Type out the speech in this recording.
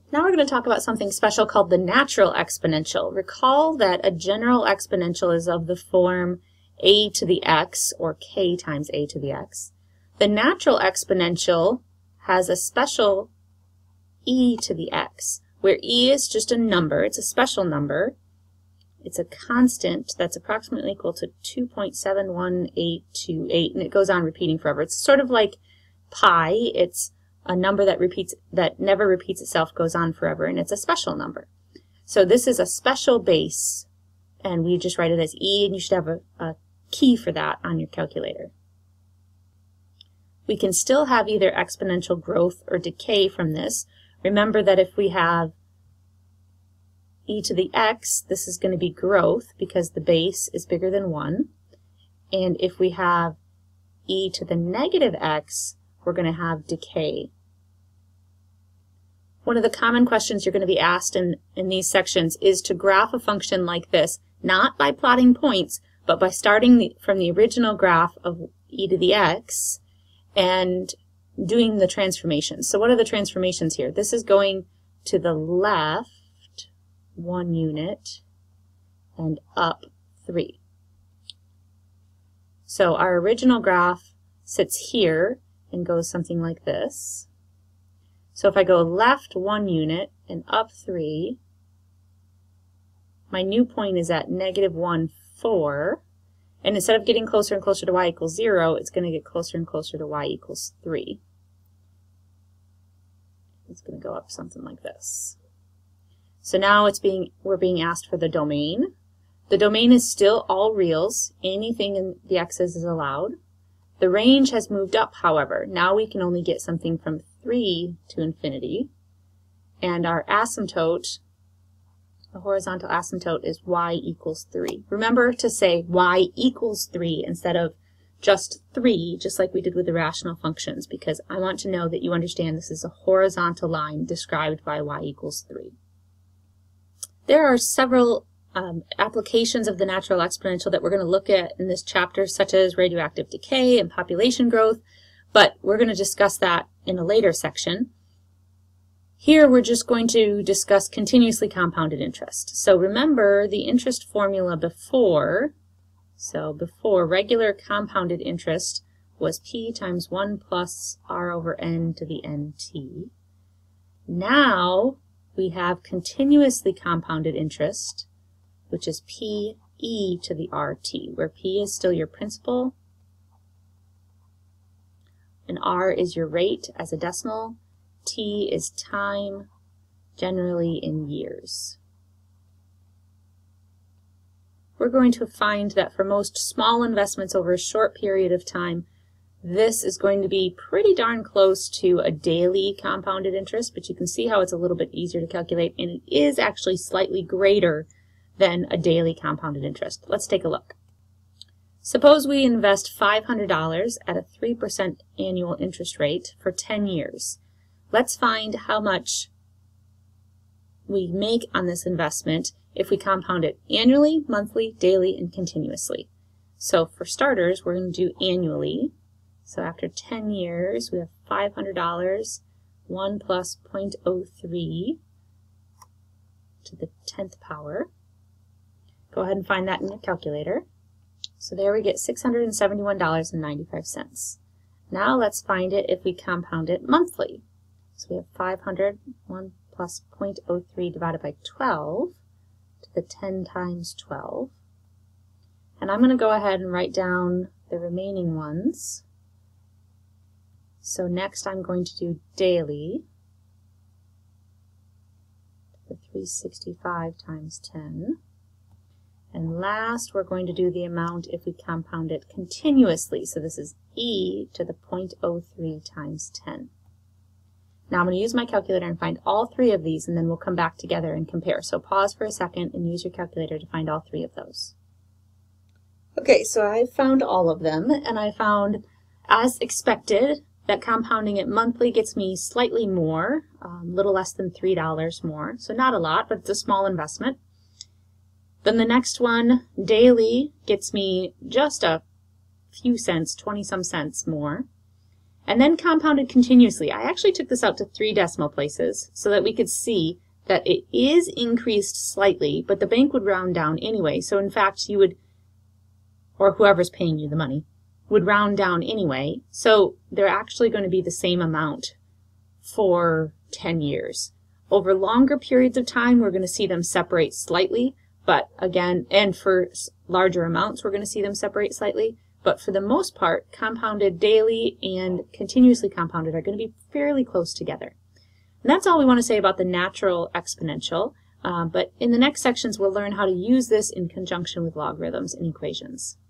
Now we're going to talk about something special called the natural exponential. Recall that a general exponential is of the form a to the x, or k times a to the x. The natural exponential has a special e to the x, where e is just a number. It's a special number. It's a constant that's approximately equal to 2.71828, and it goes on repeating forever. It's sort of like pi. It's a number that never repeats itself, goes on forever, and it's a special number. So this is a special base, and we just write it as e, and you should have a key for that on your calculator. We can still have either exponential growth or decay from this. Remember that if we have e to the x, this is going to be growth because the base is bigger than 1. And if we have e to the negative x, we're going to have decay. One of the common questions you're going to be asked in these sections is to graph a function like this, not by plotting points, but by starting from the original graph of e to the x and doing the transformations. So what are the transformations here? This is going to the left 1 unit and up 3. So our original graph sits here and goes something like this. So if I go left 1 unit and up 3, my new point is at -1, 4. And instead of getting closer and closer to y equals 0, it's going to get closer and closer to y equals 3. It's going to go up something like this. So now we're being asked for the domain. The domain is still all reals. Anything in the x's is allowed. The range has moved up, however. Now we can only get something from 3 to infinity. And our asymptote, the horizontal asymptote, is y equals 3. Remember to say y equals 3 instead of just 3, just like we did with the rational functions, because I want to know that you understand this is a horizontal line described by y equals 3. There are several applications of the natural exponential that we're going to look at in this chapter, such as radioactive decay and population growth, but we're going to discuss that in a later section. Here we're just going to discuss continuously compounded interest. So remember the interest formula before. So before, regular compounded interest was p times 1 plus r over n to the nt. Now we have continuously compounded interest, which is p e to the rt, where p is still your principal, and r is your rate as a decimal, t is time, generally in years. We're going to find that for most small investments over a short period of time, this is going to be pretty darn close to a daily compounded interest, but you can see how it's a little bit easier to calculate, and it is actually slightly greater than a daily compounded interest. Let's take a look. Suppose we invest $500 at a 3% annual interest rate for 10 years. Let's find how much we make on this investment if we compound it annually, monthly, daily, and continuously. So for starters, we're going to do annually. So after 10 years, we have $500, 1 plus 0.03 to the 10th power. Go ahead and find that in your calculator. So there we get $671.95. Now let's find it if we compound it monthly. So we have 500, 1 plus 0.03 divided by 12 to the 10 times 12. And I'm going to go ahead and write down the remaining ones. So next I'm going to do daily, the 365 times 10. And last, we're going to do the amount if we compound it continuously. So this is e to the 0.03 times 10. Now I'm going to use my calculator and find all 3 of these, and then we'll come back together and compare. So pause for a second and use your calculator to find all 3 of those. Okay, so I found all of them, and I found, as expected, that compounding it monthly gets me slightly more, a little less than $3 more. So not a lot, but it's a small investment. Then the next one, daily, gets me just a few cents, 20-some cents more. and then compounded continuously. I actually took this out to 3 decimal places so that we could see that it is increased slightly, but the bank would round down anyway. So in fact, you would, or whoever's paying you the money, would round down anyway. So they're actually going to be the same amount for 10 years. Over longer periods of time, we're going to see them separate slightly, but again, and for larger amounts, we're going to see them separate slightly. But for the most part, compounded daily and continuously compounded are going to be fairly close together. And that's all we want to say about the natural exponential. But in the next sections, we'll learn how to use this in conjunction with logarithms and equations.